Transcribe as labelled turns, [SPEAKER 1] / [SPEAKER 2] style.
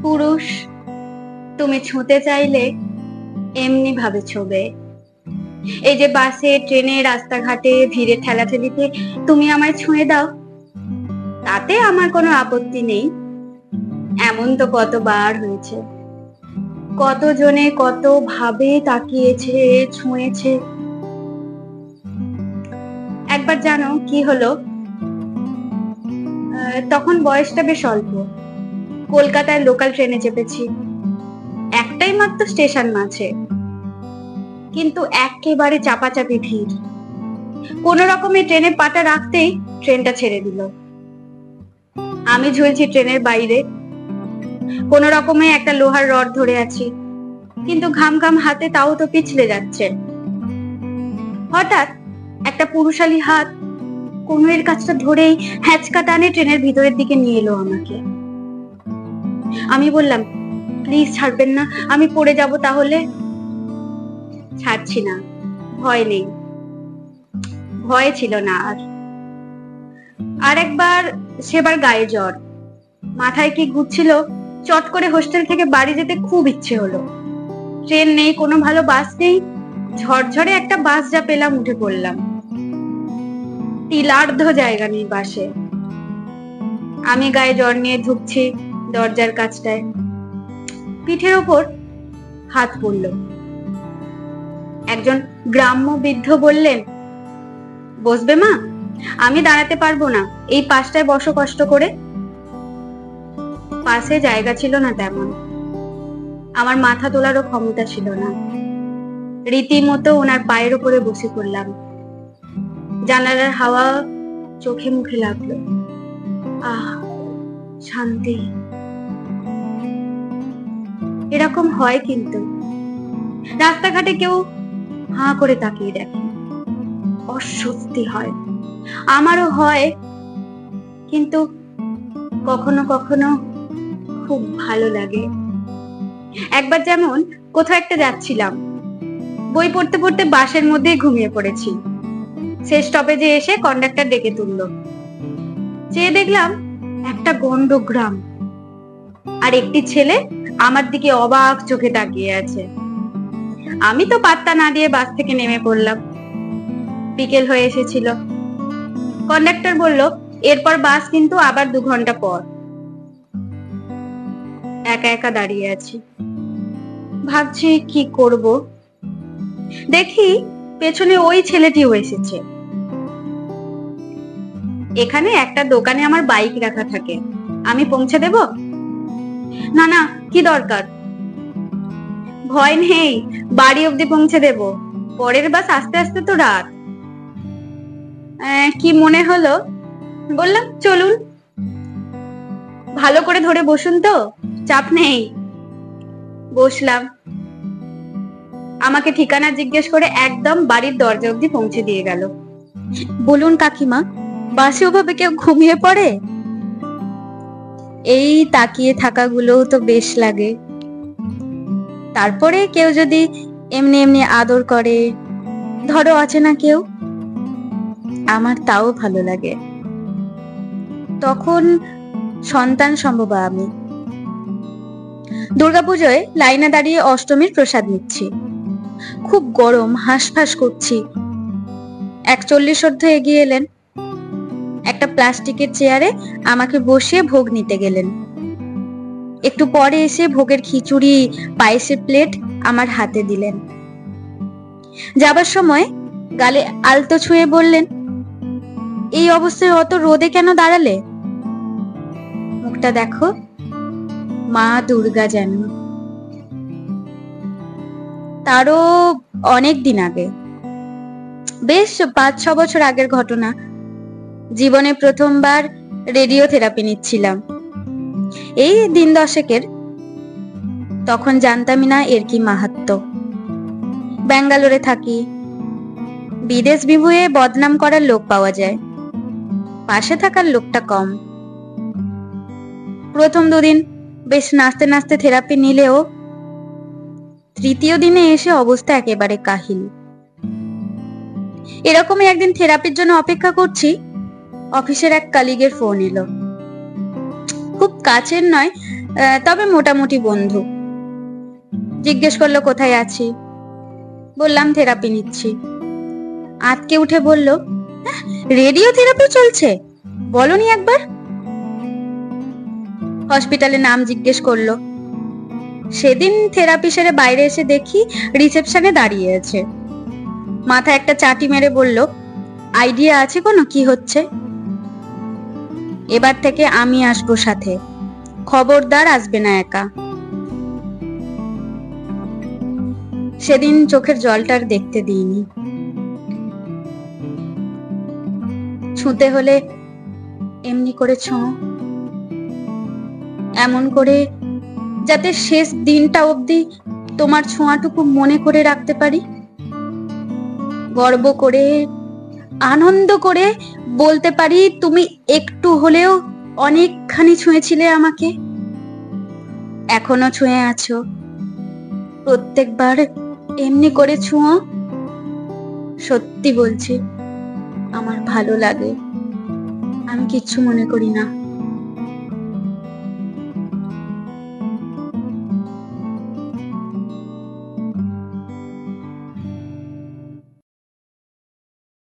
[SPEAKER 1] পুরুষ, তুমি ছুঁতে চাইলে এমনি ভাবে ছোবে। এই যে বাসে, ট্রেনে, রাস্তাঘাটে ভিড়ে ঠেলাঠেলিতে তুমি আমায় ছুঁয়ে দাও, তাতে আমার কোনো আপত্তি নেই। এমন তো কতবার হয়েছে, কতজনে কত ভাবে তাকিয়েছে, ছুঁয়েছে। একবার জানো কি হলো, তখন বয়সটা বেশ অল্প। কলকাতায় লোকাল ট্রেনে চেপেছি, একটাই মাত্র স্টেশন মাঝে, কিন্তু একেবারে চাপাচাপি ভিড়। কোন রকমে ট্রেনে পাটা রাখতেই ট্রেনটা ছেড়ে দিল। আমি ঝুলছি ট্রেনের বাইরে, কোন রকমে একটা লোহার রড ধরে আছি, কিন্তু ঘাম ঘাম হাতে তাও তো পিছলে যাচ্ছে। হঠাৎ একটা পুরুষালী হাত কোমরের কাছটা ধরেই হ্যাচকা টানে ট্রেনের ভিতরের দিকে নিয়ে এলো আমাকে। আমি বললাম, প্লিজ ছাড়বেন না, আমি পড়ে যাব তাহলে। ছাড়ছি না, ভয় নেই। ভয় ছিল না আর। আরেকবার, সেবার গায়ে জ্বর, মাথায় কি ঘুরছিল, চট করে হোস্টেল থেকে বাড়ি যেতে খুব ইচ্ছে হলো। ট্রেন নেই, কোনো ভালো বাস নেই, ঝরঝরে একটা বাস যা পেলাম উঠে পড়লাম। তিলার্ধ জায়গা নেই বাসে। আমি গায়ে জ্বর নিয়ে ঢুকছি দরজার কাছটায়, পিঠের ওপর হাত পড়ল। একজন গ্রাম্য বৃদ্ধ বললেন, বসবে মা? আমি দাঁড়াতে পারবো না, এই পাশটায় বসো কষ্ট করে। পাশে জায়গা ছিল না তেমন, আমার মাথা তোলারও ক্ষমতা ছিল না। রীতিমতো ওনার পায়ের উপরে বসে পড়লাম। জানালার হাওয়া চোখে মুখে লাগলো। আহ, শান্তি। এরকম হয় কিন্তু, রাস্তাঘাটে কেউ হাঁ করে তাকিয়ে দেখে, অস্বস্তি হয়, আমারও হয়, কিন্তু কখনো কখনো খুব ভালো লাগে। একবার যেমন কোথাও একটা যাচ্ছিলাম, বই পড়তে পড়তে বাসের মধ্যেই ঘুমিয়ে পড়েছি। শেষ স্টপেজে এসে কন্ডাক্টর ডেকে তুললো। চেয়ে দেখলাম একটা গন্ড গ্রাম, আর একটি ছেলে আমার দিকে অবাক চোখে তাকিয়ে আছে। আমি তো পাত্তা না দিয়ে বাস থেকে নেমে পড়লাম। বিকেল হয়ে এসেছিল। কন্ডাক্টর বলল, এরপর বাস কিন্তু আবার 2 ঘন্টা পর। একা একা দাঁড়িয়ে আছি, ভাবছি কি করব। দেখি পেছনে ওই ছেলেটিও এসেছে। এখানে একটা দোকানে আমার বাইক রাখা থাকে, আমি পৌঁছে দেব? না না, কি দরকার। ভয় নেই, বাড়ি অব্দি পৌঁছে দেব, পরের বাস আস্তে আস্তে তো রাত। কি মনে হলো, বললাম চলুন। ভালো করে ধরে বসুন তো, চাপ নেই। বসলাম। আমাকে ঠিকানা জিজ্ঞেস করে একদম বাড়ির দরজা অব্দি পৌঁছে দিয়ে গেল। বলুন কাকিমা, বাসে ওভাবে কেউ ঘুমিয়ে পড়ে? এই তাকিয়ে থাকাগুলোও তো বেশ লাগে। তারপরে কেউ যদি এমনি এমনি আদর করে, ধরো আছে না কেউ, আমার তাও ভালো লাগে। তখন সন্তান সম্ভবা আমি। দুর্গাপুজোয় লাইনে দাঁড়িয়ে অষ্টমীর প্রসাদ নিচ্ছি। খুব গরম, হাঁসফাঁস করছি। 140 এগিয়ে এলেন, একটা প্লাস্টিকের চেয়ারে আমাকে বসিয়ে ভোগ নিতে গেলেন। একটু পরে এসে ভোগের খিচুড়ি, পায়েসের প্লেট আমার হাতে দিলেন। যাবার সময় গালে আলতো ছুঁয়ে বললেন, এই অবস্থায় অত রোদে কেন দাঁড়ালে? মুখটা দেখো, মা দুর্গা যেন। তারও অনেক দিন আগে, বেশ 5-6 বছর আগের ঘটনা। জীবনে প্রথমবার রেডিও থেরাপি নিচ্ছিলাম, এই দিন 10-এর। তখন জানতামই না এর কি মাহাত্ম্য। ব্যাঙ্গালোরে থাকি, বিদেশ বিভুঁয়ে বদনাম করার লোক পাওয়া যায়, পাশে থাকার লোকটা কম। প্রথম 2 দিন বেশ নাচতে নাচতে থেরাপি নিলেও 3য় দিনে এসে অবস্থা একেবারে কাহিল। এরকমই একদিন থেরাপির জন্য অপেক্ষা করছি, অফিসের এক কলিগের ফোন এলো। খুব কাছের নয়, তবে মোটামুটি বন্ধু। জিজ্ঞেস করলো কোথায় আছি, বললাম থেরাপি নিচ্ছি। আঁতকে উঠে বলল, রেডিও থেরাপি চলছে, বলনি একবার? হসপিটালে নাম জিজ্ঞেস করলো। সেদিন থেরাপি সেরে বাইরে এসে দেখি রিসেপশনে দাঁড়িয়ে আছে। মাথায় একটা চাটি মেরে বলল, আইডিয়া আছে কোনো কি হচ্ছে? এবার থেকে আমি আসবো সাথে, খবরদার আসবে না একা। সেদিন চোখের জলটার দেখতে দিইনি। ছুঁতে হলে এমনি করে ছোঁয়, এমন করে যাতে শেষ দিনটা অবধি তোমার ছোঁয়াটুকু মনে করে রাখতে পারি। গর্ব করে, আনন্দ করে বলতে পারি, তুমি একটু হলেও অনেকখানি ছুঁয়েছিলে আমাকে, এখনো ছুঁয়ে আছো। প্রত্যেকবার এমনি করে ছুঁয়ো। সত্যি বলছি, আমার ভালো লাগে, আমি কিচ্ছু মনে করি না।